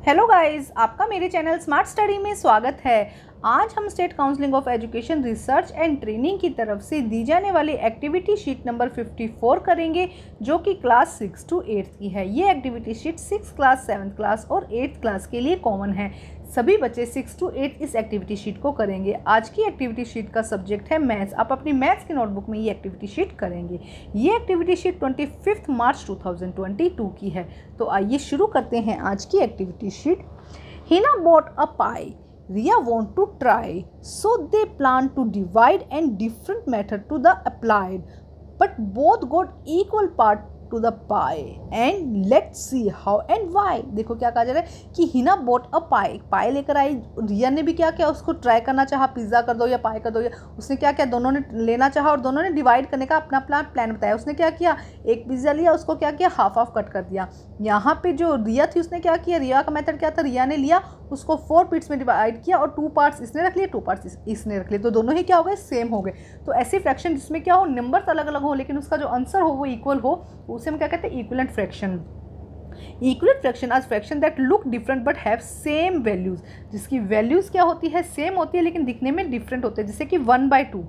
Hello guys, आपका मेरे channel smart study में स्वागत है। आज हम state counselling of education research and training की तरफ से दी जाने वाली एक्टिविटी शीट नंबर 54 करेंगे, जो कि क्लास 6 to 8 की है। ये activity sheet 6th class, 7th class और 8th क्लास के लिए कॉमन है। सभी बच्चे 6 to 8 इस एक्टिविटी शीट को करेंगे। आज की एक्टिविटी शीट का सब्जेक्ट है मैथ्स। आप अपनी मैथ्स की नोटबुक में ये एक्टिविटी शीट करेंगे। ये एक्टिविटी शीट 25 मार्च 2022 की है। तो आइए शुरू करते हैं आज की activity sheet. Hina bought a pie. Ria want to try, so they plan to divide and different method to the applied, but both got equal part to the pie and let's see how and why। देखो क्या कहा जा रहा है कि Hina bought a पाई, पाई लेकर आई। रिया ने भी क्या किया, उसको ट्राई करना चाहा, पिज्ज़ा कर दो या पाई कर दो, या उसने क्या किया, दोनों ने लेना चाहा और दोनों ने डिवाइड करने का अपना प्लान बताया। उसने क्या किया, एक पिज़्ज़ा लिया, उसको क्या किया, हाफ कट कर दिया। यहाँ पे जो रिया थी उसने क्या किया, रिया का मेथड क्या था, रिया ने लिया, उसको 4 पार्ट्स में डिवाइड किया और 2 पार्ट्स इसने रख लिए, 2 पार्ट्स इसने रख लिए, तो दोनों ही क्या हो गए, सेम हो गए। तो ऐसी फ्रैक्शन जिसमें क्या हो, नंबर्स अलग अलग हो लेकिन उसका जो आंसर हो वो इक्वल हो, उसे हम क्या कहते हैं, इक्विवेलेंट फ्रैक्शन। इक्विवेलेंट फ्रैक्शन आज fraction that look different but have same values, जिसकी वैल्यूज क्या होती है, सेम होती है लेकिन दिखने में डिफरेंट होते हैं। जैसे कि 1/2,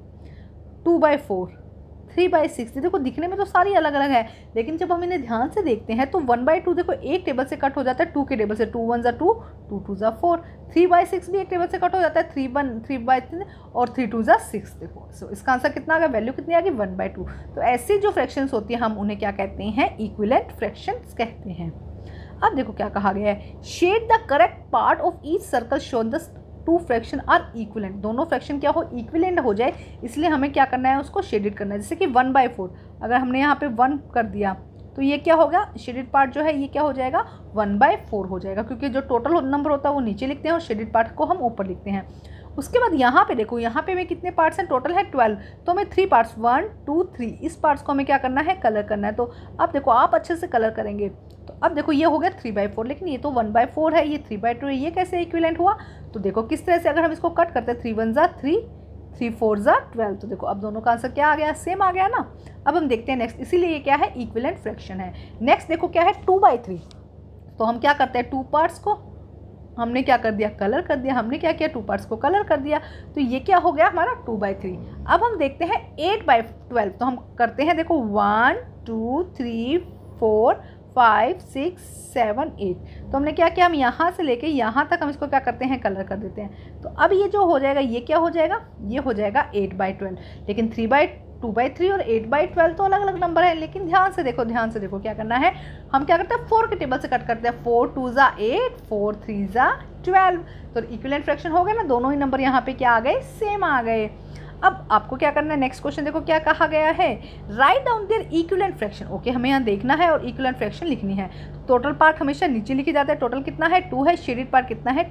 2/4, 3/6। देखो दिखने में तो सारी अलग अलग है, लेकिन जब हम इन्हें ध्यान से देखते हैं तो 1/2 देखो एक टेबल से कट हो जाता है 2 के टेबल से, 2 1 ज़ा 2, 2 2 ज़ा 4। 3/6 भी एक टेबल से कट हो जाता है, 3/3 और 3 2 ज़ा 6। देखो सो इसका आंसर कितना आ गया, वैल्यू कितनी आ गई, 1/2। तो ऐसी जो फ्रैक्शंस होती है हम उन्हें क्या कहते हैं, इक्विवेलेंट फ्रैक्शंस कहते हैं। अब देखो क्या कहा गया है, shade the correct part of each circle show the 2 fraction are equivalent. दोनों फ्रैक्शन क्या हो, इक्विवेलेंट हो जाए, इसलिए हमें क्या करना है, उसको शेडेड करना है। जैसे कि 1/4 अगर हमने यहाँ पे 1 कर दिया तो ये क्या होगा, शेडेड पार्ट जो है ये क्या हो जाएगा, 1/4 हो जाएगा, क्योंकि जो टोटल नंबर होता है वो नीचे लिखते हैं और शेडेड पार्ट को हम ऊपर लिखते हैं। उसके बाद यहाँ पे देखो, यहाँ पे में कितने पार्ट्स हैं, टोटल है 12, तो हमें 3 पार्ट्स 1 2 3 इस पार्ट्स को हमें क्या करना है, कलर करना है। तो अब देखो आप अच्छे से कलर करेंगे तो अब देखो ये हो गया 3/4, लेकिन ये तो 1/4 है, ये 3/2 है, ये कैसे इक्विवेलेंट हुआ। तो देखो किस तरह से अगर हम इसको कट करते हैं, 3 1 ज़ा 3, 3 4 ज़ा 12, तो देखो अब दोनों का आंसर क्या आ गया, सेम आ गया ना। अब हम देखते हैं नेक्स्ट, इसीलिए ये क्या है, इक्विवेलेंट फ्रैक्शन है। नेक्स्ट देखो क्या है, 2/3। तो हम क्या करते हैं, 2 पार्ट्स को हमने क्या कर दिया, कलर कर दिया। हमने क्या किया, 2 पार्ट्स को कलर कर दिया, तो ये क्या हो गया हमारा 2/3। अब हम देखते हैं 8/12। तो हम करते हैं देखो 1 2 3 4 5 6 7 8। तो हमने क्या किया, हम यहाँ से लेके यहाँ तक हम इसको क्या करते हैं, कलर कर देते हैं। तो अब ये जो हो जाएगा, ये क्या हो जाएगा, ये हो जाएगा 8/12। लेकिन 2/3 और 8/12 तो अलग अलग नंबर है, लेकिन ध्यान से देखो क्या करना है, हम क्या करते हैं, 4 के टेबल से कट करते हैं, 4 2 ज़ा 8, 4 3 ज़ा 12। तो इक्विवेलेंट फ्रैक्शन हो गया ना, दोनों ही नंबर यहाँ पे क्या आ गए, सेम आ गए। अब आपको क्या करना है, नेक्स्ट क्वेश्चन देखो क्या कहा गया है, write down their equivalent fraction. Okay, हमें यहाँ देखना है और इक्विवेलेंट फ्रैक्शन लिखनी है। टोटल पार्ट हमेशा नीचे लिखी जाता है, टोटल कितना है, 2 है, शेडेड पार्ट कितना है,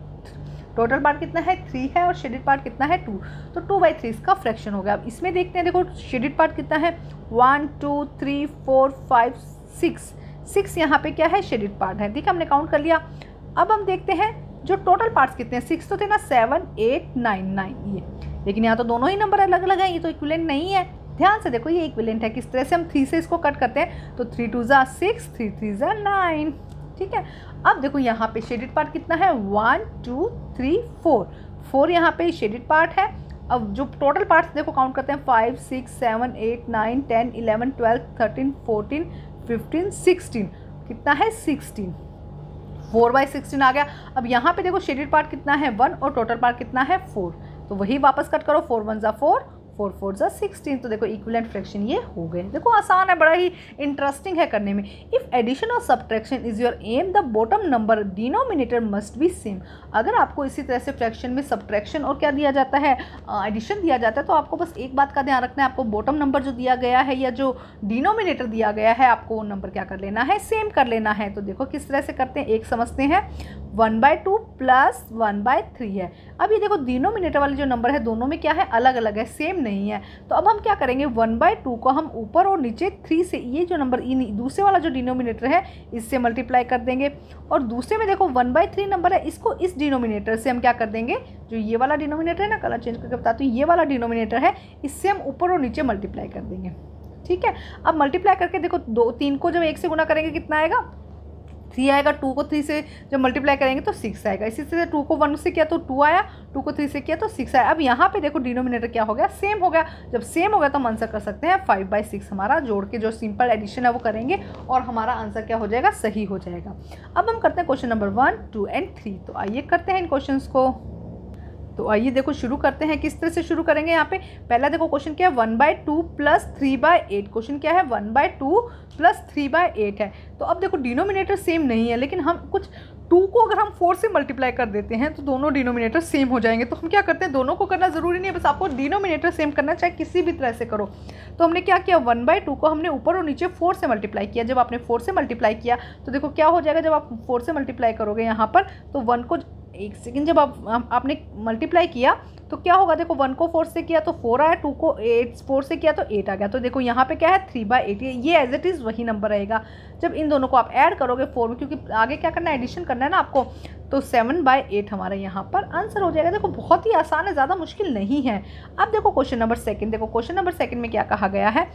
टोटल पार्ट कितना है, 3 है और शेडेड पार्ट कितना है, 2। तो 2/3 इसका फ्रैक्शन हो गया। अब इसमें देखते हैं, देखो शेडेड पार्ट कितना है, 1 2 3 4 5 6 यहाँ पे क्या है, शेडेड पार्ट है, ठीक है, हमने काउंट कर लिया। अब हम देखते हैं जो टोटल पार्ट्स कितने हैं, 6 तो थे ना, 7 8 9 ये, लेकिन यहाँ तो दोनों ही नंबर अलग अलग हैं, ये तो इक्विवेलेंट नहीं है। ध्यान से देखो ये इक्विवेलेंट है, किस तरह से हम 3 से इसको कट करते हैं, तो 3 2 ज़ा 6, 3 3 ज़ा 9, ठीक है। अब देखो यहाँ पे शेडेड पार्ट कितना है, 1 2 3 4 यहाँ पे शेडेड पार्ट है। अब जो टोटल पार्ट्स देखो काउंट करते हैं, 5 6 7 8 9 10 11 12 13 14 15 16, कितना है, 16, 4/16 आ गया। अब यहाँ पे देखो शेडेड पार्ट कितना है, 1 और टोटल पार्ट कितना है, 4। तो वही वापस कट करो, 4 1 ज़ा 4, 4 4 ज़ा 16। तो देखो इक्विवेलेंट फ्रैक्शन ये हो गए। देखो आसान है, बड़ा ही इंटरेस्टिंग है करने में। इफ़ एडिशन और subtraction is your aim, the bottom number denominator must be same. अगर आपको इसी तरह से फ्रैक्शन में सब्ट्रैक्शन और क्या दिया जाता है, एडिशन दिया जाता है, तो आपको बस एक बात का ध्यान रखना है, आपको बॉटम नंबर जो दिया गया है या जो डिनोमिनेटर दिया गया है, आपको वो नंबर क्या कर लेना है, सेम कर लेना है। तो देखो किस तरह से करते हैं, एक समझते हैं, 1/2 प्लस 1/3 है। अब ये देखो डिनोमिनेटर वाले जो नंबर है दोनों में क्या है, अलग अलग है, सेम नहीं है। तो अब हम क्या करेंगे, 1/2 को हम ऊपर और नीचे 3 से, ये जो नंबर दूसरे वाला जो डिनोमिनेटर है इससे मल्टीप्लाई कर देंगे, और दूसरे में देखो 1/3 नंबर है, इसको इस डिनोमिनेटर से हम क्या कर देंगे, जो ये वाला डिनोमिनेटर है ना, कलर चेंज करके बताती हूँ, ये वाला डिनोमिनेटर है, इससे हम ऊपर और नीचे मल्टीप्लाई कर देंगे, ठीक है। अब मल्टीप्लाई करके देखो 2 3 को जब 1 से गुना करेंगे कितना आएगा, 3 आएगा, 2 को 3 से जब मल्टीप्लाई करेंगे तो 6 आएगा। इसी तरह 2 को 1 से किया तो 2 आया, 2 को 3 से किया तो 6 आया। अब यहाँ पे देखो डिनोमिनेटर क्या हो गया, सेम हो गया। जब सेम हो गया तो हम आंसर कर सकते हैं 5/6 हमारा, जोड़ के जो सिंपल एडिशन है वो करेंगे और हमारा आंसर क्या हो जाएगा, सही हो जाएगा। अब हम करते हैं क्वेश्चन नंबर 1, 2 एंड 3। तो आइए करते हैं इन क्वेश्चंस को। तो आइए देखो शुरू करते हैं। किस तरह से शुरू करेंगे, यहाँ पे पहला देखो क्वेश्चन क्या है, 1/2 + 3/8। क्वेश्चन क्या है, 1/2 + 3/8 है। तो अब देखो डिनोमिनेटर सेम नहीं है, लेकिन हम कुछ 2 को अगर हम 4 से मल्टीप्लाई कर देते हैं तो दोनों डिनोमिनेटर सेम हो जाएंगे। तो हम क्या करते हैं, दोनों को करना ज़रूरी नहीं है, बस आपको डिनोमिनेटर सेम करना है, चाहे किसी भी तरह से करो। तो हमने क्या किया, 1/2 को हमने ऊपर और नीचे 4 से मल्टीप्लाई किया। जब आपने 4 से मल्टीप्लाई किया तो देखो क्या हो जाएगा, जब आप 4 से मल्टीप्लाई करोगे यहाँ पर तो 1 को, एक सेकेंड, जब आपने मल्टीप्लाई किया तो क्या होगा, देखो 1 को 4 से किया तो 4 आया, 2 को 4 से किया तो 8 आ गया। तो देखो यहाँ पे क्या है, 3/8, ये एज इट इज़ वही नंबर रहेगा। जब इन दोनों को आप ऐड करोगे 4 में, क्योंकि आगे क्या करना है, एडिशन करना है ना आपको, तो 7/8 हमारा यहाँ पर आंसर हो जाएगा। देखो बहुत ही आसान है, ज़्यादा मुश्किल नहीं है। अब देखो क्वेश्चन नंबर 2, देखो क्वेश्चन नंबर 2 में क्या कहा गया है,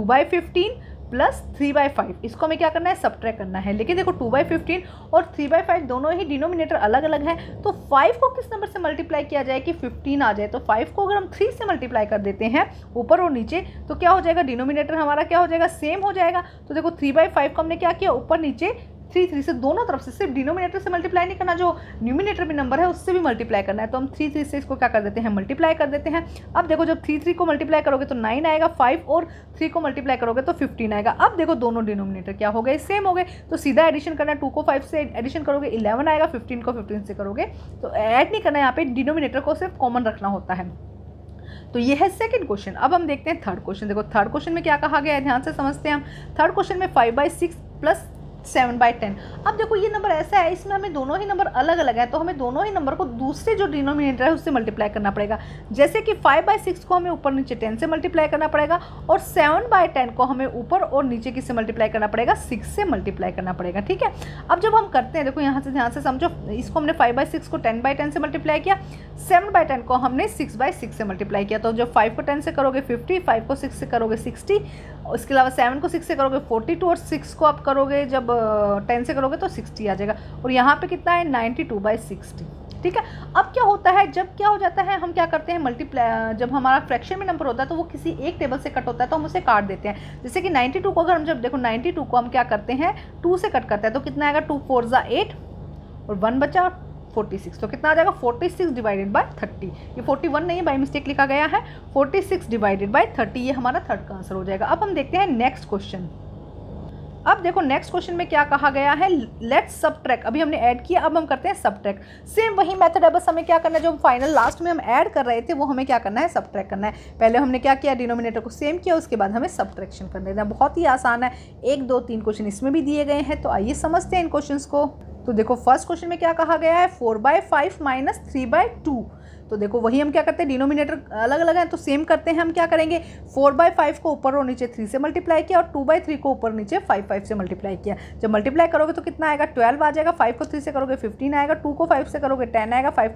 2/15 + 3/5। इसको हमें क्या करना है, सब्ट्रैक्ट करना है। लेकिन देखो 2/15 और 3/5 दोनों ही डिनोमिनेटर अलग अलग है, तो 5 को किस नंबर से मल्टीप्लाई किया जाए कि 15 आ जाए। तो 5 को अगर हम 3 से मल्टीप्लाई कर देते हैं ऊपर और नीचे तो क्या हो जाएगा, डिनोमिनेटर हमारा क्या हो जाएगा, सेम हो जाएगा। तो देखो 3/5 को हमने क्या किया, ऊपर नीचे 3 से दोनों तरफ से, सिर्फ डिनोमिनेटर से मल्टीप्लाई नहीं करना, जो न्यूमिनेटर में नंबर है उससे भी मल्टीप्लाई करना है। तो हम 3 से इसको क्या कर देते हैं, मल्टीप्लाई कर देते हैं। अब देखो जब 3 को मल्टीप्लाई करोगे तो 9 आएगा, 5 और 3 को मल्टीप्लाई करोगे तो 15 आएगा। अब देखो दोनों डिनोमिनेटर क्या हो गए, सेम हो गए। तो सीधा एडिशन करना है, 2 को 5 से एडिशन करोगे 11 आएगा, 15 को 15 से करोगे तो ऐड नहीं करना है, यहाँ पे डिनोमिनेटर को सिर्फ कॉमन रखना होता है। तो ये है सेकंड क्वेश्चन। अब हम देखते हैं थर्ड क्वेश्चन। देखो थर्ड क्वेश्चन में क्या कहा गया है, ध्यान से समझते हैं हम। थर्ड क्वेश्चन में 5/6 + 7/10। अब देखो ये नंबर ऐसा है, इसमें हमें दोनों ही नंबर अलग अलग है, तो हमें दोनों ही नंबर को दूसरे जो डिनोमिनेटर है उससे मल्टीप्लाई करना पड़ेगा। जैसे कि 5/6 को हमें ऊपर नीचे 10 से मल्टीप्लाई करना पड़ेगा और 7/10 को हमें ऊपर और नीचे किससे मल्टीप्लाई करना पड़ेगा, 6 से मल्टीप्लाई करना पड़ेगा। ठीक है, अब जब हम करते हैं, देखो यहाँ से ध्यान से समझो, इसको हमने 5/6 को 10/10 से मल्टीप्लाई किया, 7/10 को हमने 6/6 से मल्टीप्लाई किया। तो जब 5 को 10 से करोगे 50, 5 को 6 से करोगे 60, इसके अलावा 7 को 6 से करोगे 42 और 6 को आप करोगे जब 10 से करोगे तो 60 आ जाएगा। और यहाँ पे कितना है, 92/60। ठीक है, अब क्या होता है, जब क्या हो जाता है, हम क्या करते हैं, मल्टीप्लाई, जब हमारा फ्रैक्शन में नंबर होता है तो वो किसी एक टेबल से कट होता है तो हम उसे काट देते हैं। जैसे कि 92 को अगर हम, जब देखो 92 को हम क्या करते हैं, 2 से कट करते हैं तो कितना आएगा, 2 4 × 8 और 1 बचा 46। तो कितना आ जाएगा, 46/30। ये 41 नहीं है, बाई मिस्टेक लिखा गया है, 46/30। ये हमारा थर्ड का आंसर हो जाएगा। अब हम देखते हैं नेक्स्ट क्वेश्चन। अब देखो नेक्स्ट क्वेश्चन में क्या कहा गया है, लेट्स सबट्रैक्ट। अभी हमने ऐड किया, अब हम करते हैं सबट्रैक्ट। सेम वही मेथड है, बस हमें क्या करना है, जो फाइनल लास्ट में हम ऐड कर रहे थे वो हमें क्या करना है, सबट्रैक्ट करना है। पहले हमने क्या किया, डिनोमिनेटर को सेम किया, उसके बाद हमें सबट्रैक्शन कर देना है। बहुत ही आसान है, 1 2 3 क्वेश्चन इसमें भी दिए गए हैं। तो आइए समझते हैं इन क्वेश्चन को। तो देखो फर्स्ट क्वेश्चन में क्या कहा गया है, 4/5 - 3/2। तो देखो वही हम क्या करते हैं, डिनोमिनेटर अलग अलग है तो सेम करते हैं। हम क्या करेंगे, 4/5 को ऊपर और नीचे 3 से मल्टीप्लाई किया और 2/3 को ऊपर नीचे 5 से मल्टीप्लाई किया। जब मल्टीप्लाई करोगे तो कितना आएगा, 12 आ जाएगा। 5 को 3 से करोगे 15 आएगा, 2 को 5 से करोगे 10 आएगा, 3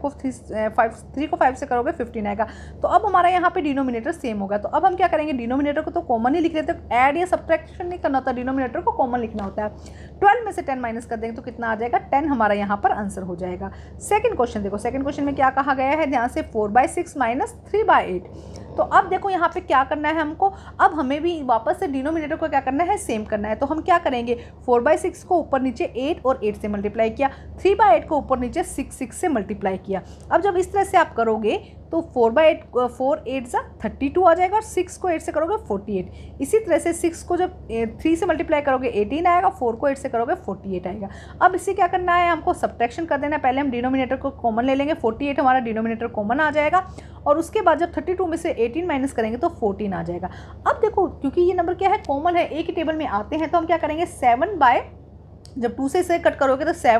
को 5 से करोगे 15 आएगा। तो अब हमारा यहाँ पे डिनोमिनेटर सेम होगा। तो अब हम क्या करेंगे, डिनोमिनेटर को तो कॉमन ही लिख लेते हैं, ऐड या सब्ट्रैक्शन नहीं करना होता, डिनोमिनेटर को कॉमन लिखना होता है। 12 में से 10 माइनस कर देंगे तो कितना आ जाएगा, 10 हमारा यहाँ पर आंसर हो जाएगा। सेकंड क्वेश्चन देखो, सेकंड क्वेश्चन में क्या कहा गया है, ध्यान से, 4/6 - 3/8। तो अब देखो यहाँ पे क्या करना है हमको, अब हमें भी वापस से डिनोमिनेटर को क्या करना है, सेम करना है। तो हम क्या करेंगे, 4/6 को ऊपर नीचे 8 और 8 से मल्टीप्लाई किया, 3/8 को ऊपर नीचे 6 से मल्टीप्लाई किया। अब जब इस तरह से आप करोगे तो 4/8 4 8 = 32 आ जाएगा और 6 को 8 से करोगे 48। इसी तरह से 6 को जब 3 से मल्टीप्लाई करोगे 18 आएगा, 4 को 8 से करोगे 48 आएगा। अब इसे क्या करना है, हमको सब्ट्रैक्शन कर देना है। पहले हम डिनोमिनेटर को कॉमन ले लेंगे, 48 हमारा डिनोमिनेटर कॉमन आ जाएगा और उसके बाद जब 32 में से 18 माइनस करेंगे तो 14 आ जाएगा। अब देखो क्योंकि ये नंबर क्या है, कॉमन है, एक ही टेबल में आते हैं, तो हम क्या करेंगे, 7 जब 2 से इसे कट करोगे तो 7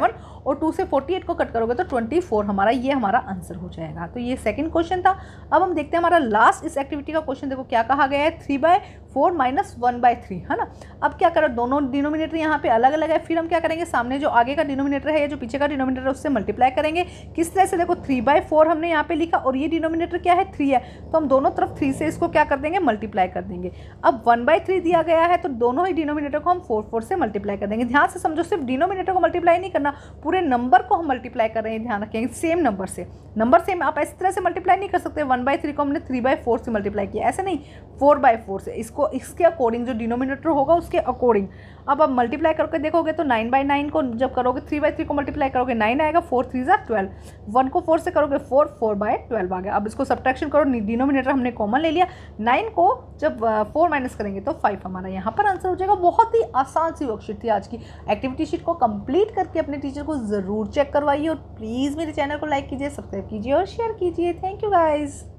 और 2 से 48 को कट करोगे तो 24 हमारा, ये हमारा आंसर हो जाएगा। तो ये सेकंड क्वेश्चन था। अब हम देखते हैं हमारा लास्ट इस एक्टिविटी का क्वेश्चन। देखो क्या कहा गया है, 3/4 माइनस 1/3, है ना। अब क्या करें, दोनों डिनोमिनेटर यहाँ पे अलग अलग है, फिर हम क्या करेंगे, सामने जो आगे का डिनोमिनेटर है या जो पीछे का डिनोमिनेटर है उससे मल्टीप्लाई करेंगे। किस तरह से, देखो 3/4 हमने यहाँ पे लिखा और ये डिनोमिनेटर क्या है 3 है, तो हम दोनों तरफ 3 से इसको क्या कर देंगे, मल्टीप्लाई कर देंगे। अब 1/3 दिया गया है तो दोनों ही डिनोमिनेटर को हम 4 से मल्टीप्लाई कर देंगे। ध्यान से समझो, सिर्फ डिनोमिनेटर को मल्टीप्लाई नहीं करना, पूरे नंबर को हम मल्टीप्लाई कर रहे हैं, ध्यान रखेंगे सेम नंबर से। नंबर सेम, आप इस तरह से मल्टीप्लाई नहीं कर सकते, 1/3 को हमने 3/4 से मल्टीप्लाई किया, ऐसे नहीं 4/4 से, इसको इसके अकॉर्डिंग जो डिनोमिनेटर होगा उसके अकॉर्डिंग। अब आप मल्टीप्लाई करके देखोगे तो 9/9 को जब करोगे 3/3 को मल्टीप्लाई करोगे 9 आएगा, 4 3 ज़ा 12, 1 को 4 से करोगे 4/12 आ गया। अब इसको सब्ट्रैक्शन करो, डिनोमिनेटर हमने कॉमन ले लिया, 9 को जब 4 माइनस करेंगे तो 5 हमारा यहाँ पर आंसर हो जाएगा। बहुत ही आसान सी वर्कशीट थी आज की। एक्टिविटी शीट को कंप्लीट करके अपने टीचर को ज़रूर चेक करवाइए और प्लीज़ मेरे चैनल को लाइक कीजिए, सब्सक्राइब कीजिए और शेयर कीजिए। Thank you guys.